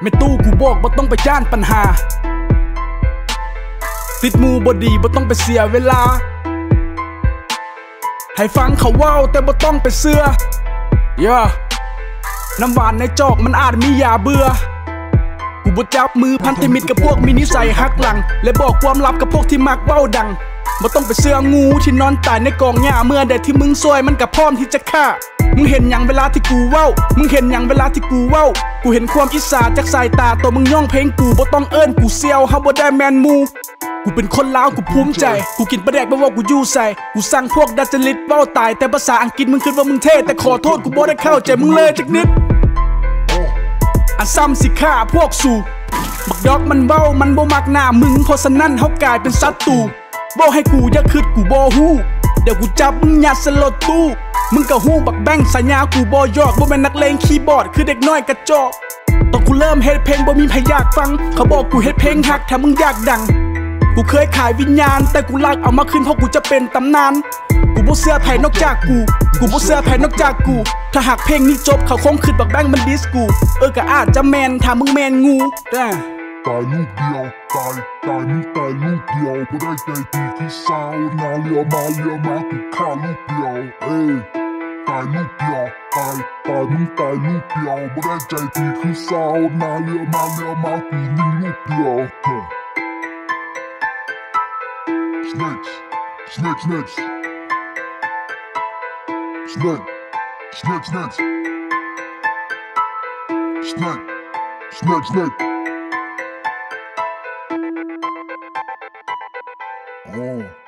ไม่ตู้กูบอกบ่ต้องไปย่านปัญหาติดมูบ่ดีบ่ต้องไปเสียเวลาให้ฟังเขาเว้าแต่บ่ต้องไปเสือน้ำหวานในจอกมันอาจมียาเบื่อกูบ่จับมือพันธมิตรกับพวกมีนิสัยหักหลังและบอกความลับกับพวกที่มักเว้าดังบ่ต้องไปเสืองูที่นอนตายในกองหญ้าเมื่อใดที่มึงซวยมันก็พร้อมที่จะฆ่ามึงเห็นอย่างเวลาที่กูเว้ามึงเห็นอย่างเวลาที่กูเว้ากูเห็นความอิจฉาจากสายตาตัวมึงย่องเพลงกูบ่ต้องเอิ้นกูเซียวเฮาบ่ได้แมนมูกูเป็นคนลาวกูภูมิใจกูกินปลาแดกบ่ว่ากูอยู่ใส่กูสั่งพวกดัจจริตเว้าตายแต่ภาษาอังกฤษมึงคิดว่ามึงเท่แต่ขอโทษกูบ่ได้เข้าใจมึงเลยจักนิดอันซ้ำสิฆ่าพวกสู่บักดอกมันเว้ามันบ่มักหน้ามึงเพราะฉะนั้นเฮากลายเป็นศัตรูบ่ให้กูอย่าคิดกูบ่ฮู้เดี๋ยวกูจับมึงยัดสลดตู้มึงก็ฮู้บักแบงสัญญากูบ่ยอกบ่แม่นนักเลงคีย์บอร์ดคือเด็กน้อยกระจอกตอนกูเริ่มเฮ็ดเพลงบ่มีใครอยากฟังเขาบอกกูเฮ็ดเพลงฮักถ้ามึงอยากดังกูเคยขายวิญญาณแต่กูลักเอามาคืนเพราะกูจะเป็นตำนานกูบ่เชื่อไผนอกจากกูบ่เชื่อไผนอกจากกูถ้าหากเพลงนี้จบเขาคงคิดบักแบงมันดิสกูก็อาจจะแมนถ้ามึงแมนงูตายลูกเดียวตายมึงตายลูกเดียวบ่ได้ใจดีคือสาวนาเลียวมากูฆ่าลูกเดียวตายลูกเดียวตายมึงตายลูกเดียวบ่ได้ใจดีคือสาวนาเลียวมากูยิงลูกเดียว Snakez Snake Oh